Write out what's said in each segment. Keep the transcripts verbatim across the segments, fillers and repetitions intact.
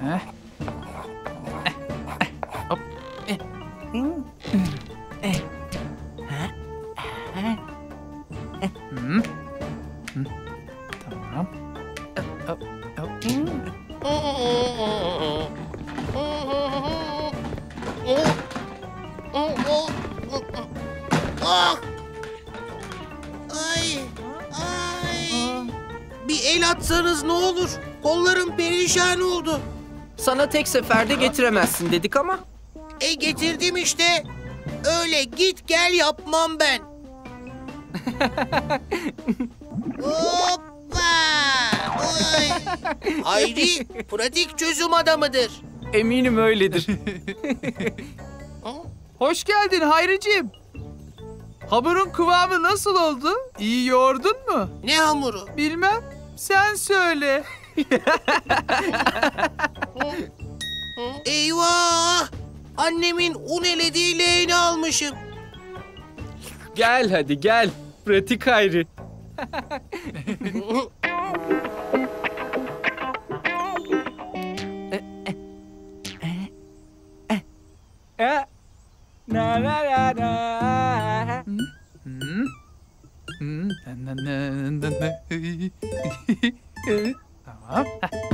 Heh. Eh, eh, hop. Eh. Hmm. Eh. Ha? Ha? Eh. Hmm. Hmm. Tamam. Hop, hop, hop. Hmm. Ah! Ay! Ay! Bir el atsanız ne olur? Kollarım perişan oldu. Sana tek seferde getiremezsin dedik ama. E getirdim işte. Öyle git gel yapmam ben. Hoppa! Oy! Hayri pratik çözüm adamıdır. Eminim öyledir. Hoş geldin Hayriciğim. Hamurun kıvamı nasıl oldu? İyi yoğurdun mu? Ne hamuru? Bilmem. Sen söyle. Eyvah! Annemin un elediği leğeni almışım. Gel hadi gel. Pratik Hayri. Na na na na. Hmm. Hmm. Na, na, na, na. Tamam.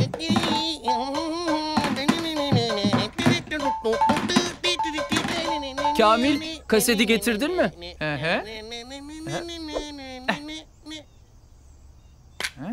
Kamil, kaseti getirdin mi? Hı hı. Hı?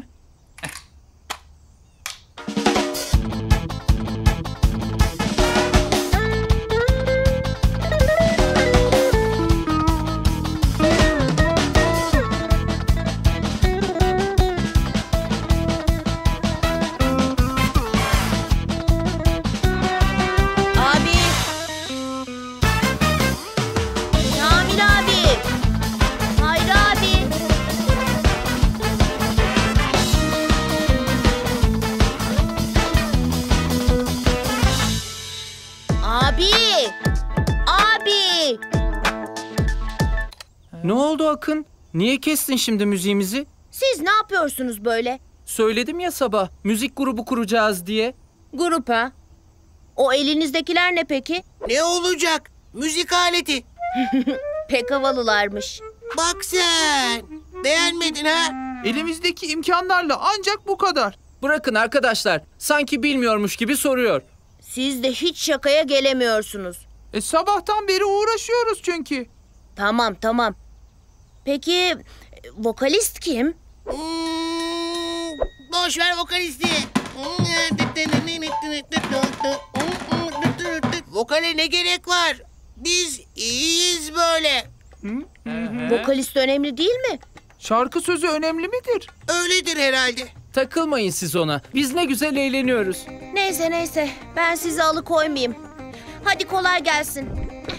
Abi. Kamil abi. Hayri abi. Abi. Abi. Ne oldu Akın? Niye kestin şimdi müziğimizi? Siz ne yapıyorsunuz böyle? Söyledim ya sabah, müzik grubu kuracağız diye. Grup ha? O elinizdekiler ne peki? Ne olacak? Müzik aleti. Pek havalılarmış. Bak sen. Beğenmedin ha? Elimizdeki imkanlarla ancak bu kadar. Bırakın arkadaşlar, sanki bilmiyormuş gibi soruyor. Siz de hiç şakaya gelemiyorsunuz. E, sabahtan beri uğraşıyoruz çünkü. Tamam tamam. Peki e, vokalist kim? Hmm, boş ver vokalisti. Vokale ne gerek var? Biz iyiyiz böyle. Vokalist önemli değil mi? Şarkı sözü önemli midir? Öyledir herhalde. Takılmayın siz ona. Biz ne güzel eğleniyoruz. Neyse neyse ben sizi alıkoymayayım. Hadi kolay gelsin.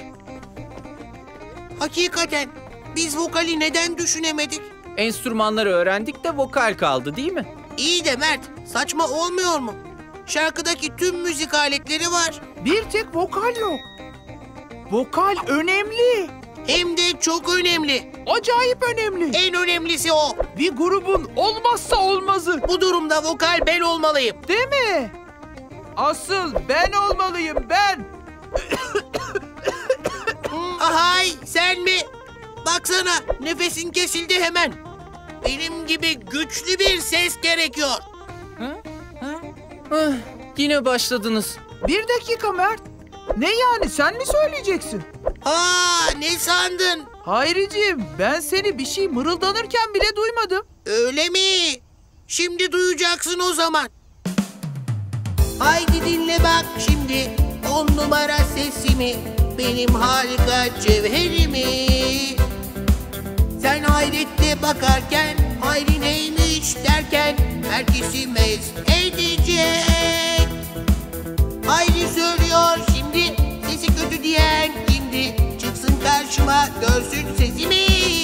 Hakikaten biz vokali neden düşünemedik? Enstrümanları öğrendik de vokal kaldı değil mi? İyi de Mert, saçma olmuyor mu? Şarkıdaki tüm müzik aletleri var. Bir tek vokal yok. Vokal önemli. Hem de çok önemli. Acayip önemli. En önemlisi o. Bir grubun olmazsa olmazı. Bu durumda vokal ben olmalıyım. Değil mi? Asıl ben olmalıyım ben. Ahay, sen mi? Baksana, nefesin kesildi hemen. Benim gibi güçlü bir ses gerekiyor. Ah, yine başladınız. Bir dakika Mert. Ne yani, sen mi söyleyeceksin? Aa, ne sandın? Hayriciğim, ben seni bir şey mırıldanırken bile duymadım. Öyle mi? Şimdi duyacaksın o zaman. Haydi dinle bak şimdi on numara sesimi, benim harika cevherimi. Sen hayretle bakarken, hayri neymiş derken, herkesi mest edecek. Hayri söylüyor şimdi, sesi kötü diyen kimdi? Çıksın karşıma, görsün sesimi.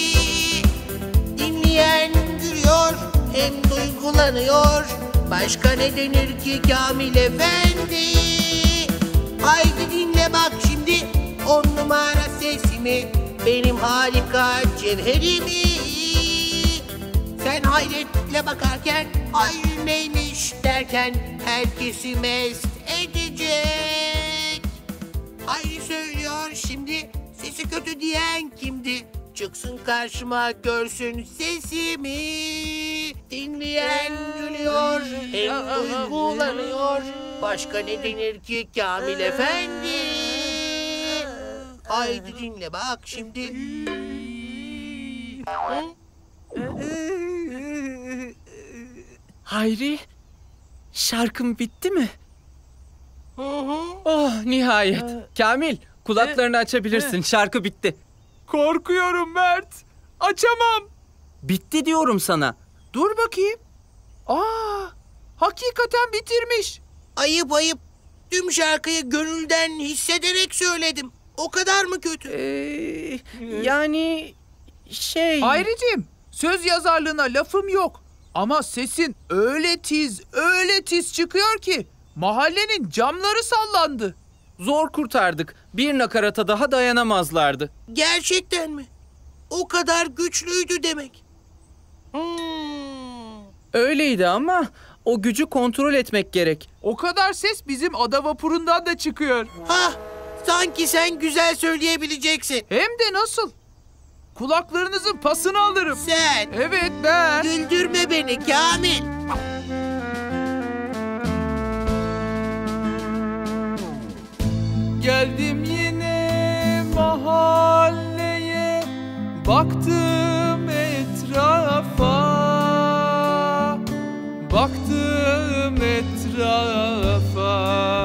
Dinleyen gülüyor, hem duygulanıyor. Başka ne denir ki Kamil Efendi? Haydi dinle bak şimdi on numara sesimi, benim harika cevherimi. Sen hayretle bakarken, hayır neymiş derken, herkesi mest Evet. Hayri söylüyor şimdi. Sesi kötü diyen kimdi? Çıksın karşıma görsün sesimi. Dinleyen gülüyor, hem duygulanıyor. Başka ne denir ki Kamil Efendi? Haydi dinle bak şimdi. Hı? Hayri, şarkım bitti mi? Hı hı. Oh, nihayet. Kamil, kulaklarını açabilirsin. Şarkı bitti. Korkuyorum Mert. Açamam. Bitti diyorum sana. Dur bakayım. Aa, hakikaten bitirmiş. Ayıp ayıp. Tüm şarkıyı gönülden hissederek söyledim. O kadar mı kötü? Ee, yani şey... Hayriciğim, söz yazarlığına lafım yok. Ama sesin öyle tiz, öyle tiz çıkıyor ki mahallenin camları sallandı. Zor kurtardık. Bir nakarata daha dayanamazlardı. Gerçekten mi? O kadar güçlüydü demek. Hmm. Öyleydi ama o gücü kontrol etmek gerek. O kadar ses bizim ada vapurundan da çıkıyor. Hah, sanki sen güzel söyleyebileceksin. Hem de nasıl? Kulaklarınızın pasını alırım. Sen Evet ben. güldürme beni Kamil. Geldim yine mahalleye, baktım etrafa, baktım etrafa.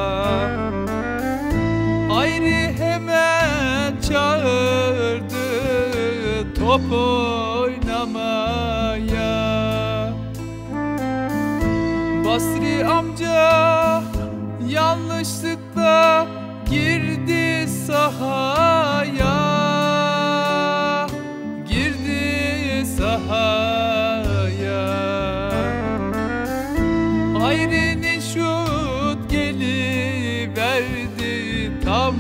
Hayri hemen çağırdı top oynamaya. Basri amca yanlışlıkla girdi sahaya, girdi sahaya. Hayri'nin şut geliverdi tam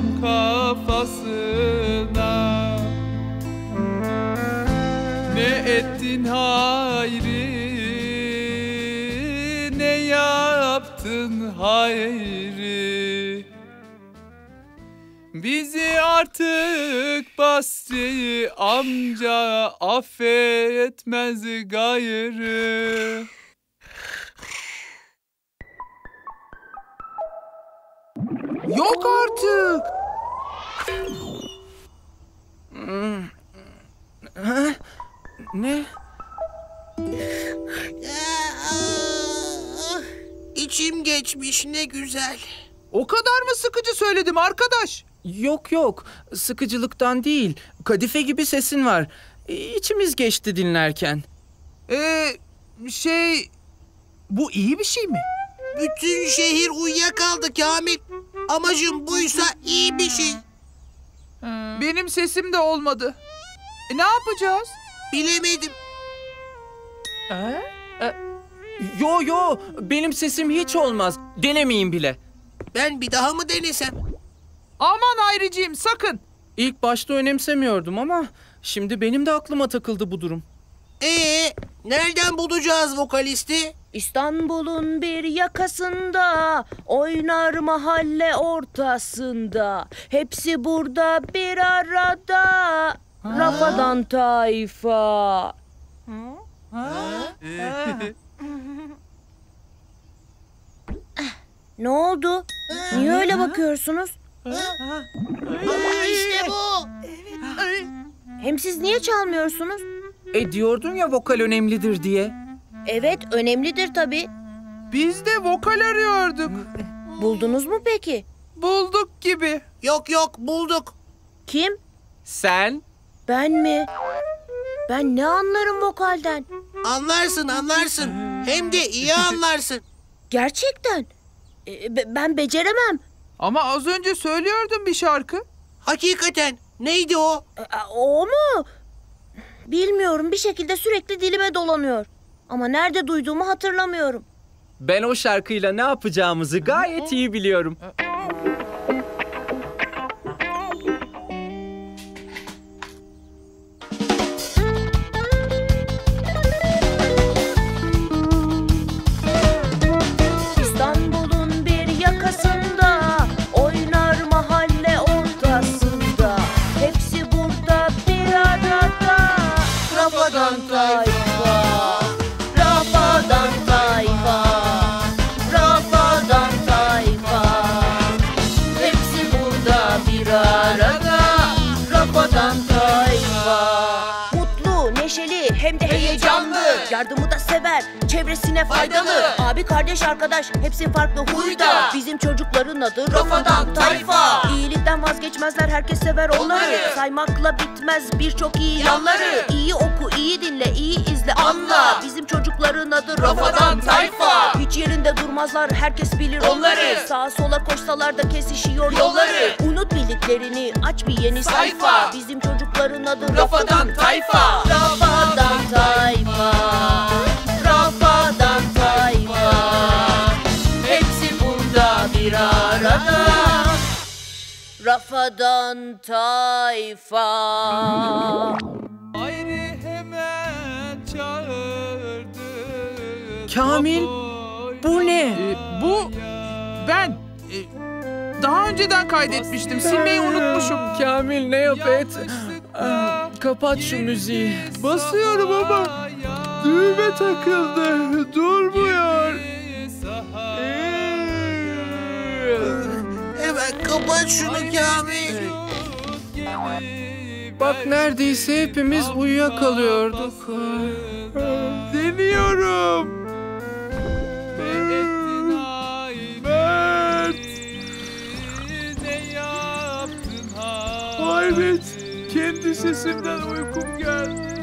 kafasına. Ne ettin Hayri, ne yaptın Hayri? Bizi artık Basri amca affetmez gayrı. Yok artık. Ha? Ne? Ah, İçim geçmiş ne güzel. O kadar mı sıkıcı söyledim arkadaş? Yok yok, sıkıcılıktan değil. Kadife gibi sesin var. İçimiz geçti dinlerken. Ee, şey... Bu iyi bir şey mi? Bütün şehir uyuyakaldı Kamil. Amacım buysa iyi bir şey. Benim sesim de olmadı. E, ne yapacağız? Bilemedim. Yo yo, benim sesim hiç olmaz. Denemeyin bile. Ben bir daha mı denesem? Aman Hayriciğim sakın. İlk başta önemsemiyordum ama şimdi benim de aklıma takıldı bu durum. Ee, nereden bulacağız vokalisti? İstanbul'un bir yakasında, oynar mahalle ortasında. Hepsi burada bir arada, Rafadan tayfa. Ne oldu? Niye öyle bakıyorsunuz? Aa, işte bu. Hem siz niye çalmıyorsunuz? E diyordun ya vokal önemlidir diye. Evet, önemlidir tabii. Biz de vokal arıyorduk. Buldunuz mu peki? Bulduk gibi. Yok yok bulduk. Kim? Sen? Ben mi? Ben ne anlarım vokalden? Anlarsın anlarsın. Hem de iyi anlarsın. Gerçekten. E, be- ben beceremem. Ama az önce söylüyordun bir şarkı. Hakikaten. Neydi o? E, o mu? Bilmiyorum, bir şekilde sürekli dilime dolanıyor. Ama nerede duyduğumu hatırlamıyorum. Ben o şarkıyla ne yapacağımızı gayet iyi biliyorum. İstanbul'un bir yakasında, çevresine faydalı. Abi kardeş arkadaş hepsi farklı huyda. Bizim çocukların adı Rafadan Tayfa. İyilikten vazgeçmezler, herkes sever onları. Saymakla bitmez birçok iyi yanları. İyi oku, iyi dinle, iyi izle, anla. Bizim çocukların adı Rafadan Tayfa. Hiç yerinde durmazlar, herkes bilir onları. Sağa sola koşsalar da kesişiyor yolları. Unut bildiklerini, aç bir yeni sayfa. Bizim çocukların adı Rafadan Tayfa. Rafadan Tayfa. Rafadan Tayfa. Hepsi burada bir arada. Rafadan Tayfa. Hayri hemen çağırdı. Kamil, bu ne? Ee, bu ben e, daha önceden kaydetmiştim. Silmeyi unutmuşum. Kamil ne yap et? Ah, kapat şu müziği. Basıyorum ama düğme takıldı. Durmuyor. Hemen kapat şunu Kamil. Bak neredeyse hepimiz uyuyakalıyorduk. Deniyorum. Mert. Hayret. Kendi sesimden uykum geldi.